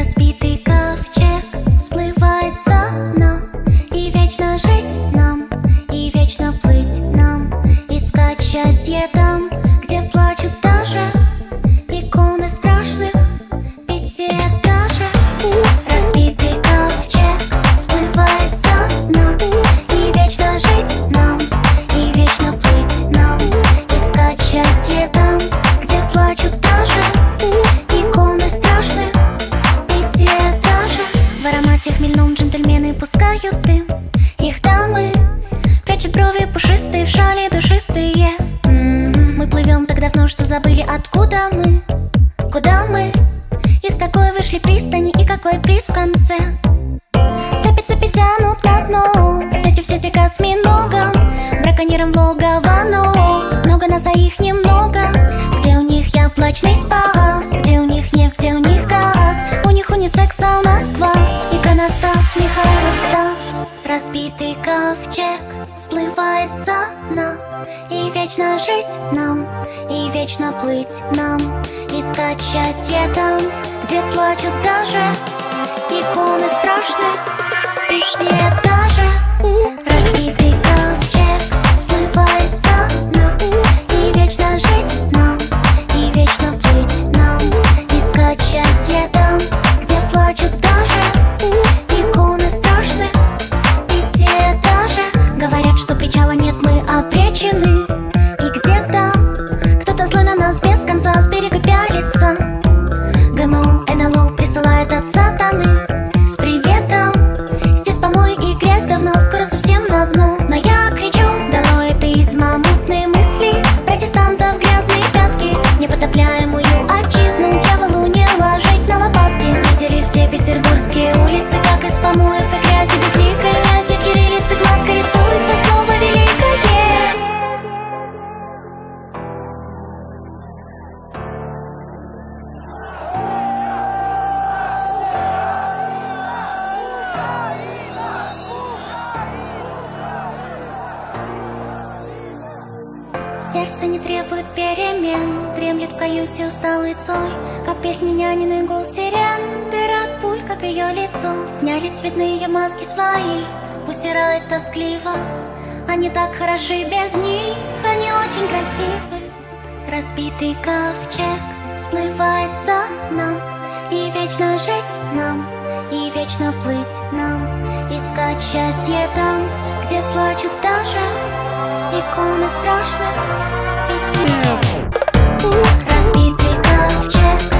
Разбитый ковчег всплывает за нам, и вечно жить нам, и вечно плыть нам, искать счастье там, где плачут даже иконы страшных пятиэтажек. Разбитый ковчег всплывает за нам, и вечно жить нам, и вечно плыть нам, искать счастье там, где плачут даже иконы страшных пятиэтажек. В аромате хмельном джентльмены пускают дым, их дамы прячут брови пушистые в шали душистые. Мы плывем так давно, что забыли, откуда мы, куда мы, из какой вышли пристани и какой приз в конце. Цепи тянут на дно, в сети к осьминогам, браконьерам в логово, но много нас, а их немного. Где у них яблочный спас, где у них нефть, где у них газ, у них унисекс, а у нас квас. Иконостас, Михайлов Стас. Разбитый ковчег всплывает за нам, и вечно жить нам, и вечно плыть нам, искать счастье там, где плачут даже иконы страшных пятиэтажек. Разбитый ковчег всплывает за нам, и вечно жить нам, и вечно плыть нам, искать счастье там, где плачут даже иконы страшных пятиэтажек. Говорят, что причала нет, мы обречены, и где-то кто-то злой на нас без конца с берега пялится. ГМО, НЛО присылает от сатаны с приветом. Здесь помой и грязь давно, скоро совсем на дно. Но я кричу: долой атеизм, мутные мысли протестантов, грязные пятки, непотопляемую отчизну дьяволу не ложить на лопатки. Видели все петербургские улицы, как из помоев и грязи безликой вязью кириллицы гладко рисуется слово великое. Сердце не требует перемен, дремлет в каюте усталый Цой, как песни нянины гул сирен, дыра от пуль, как ее лицо. Сняли цветные маски свои, усирает тоскливо. Они так хороши без них, они очень красивы. Разбитый ковчег всплывает за нам, и вечно жить нам, и вечно плыть нам, искать счастье там, где плачут даже иконы страшных пяти. Разбитый ковчег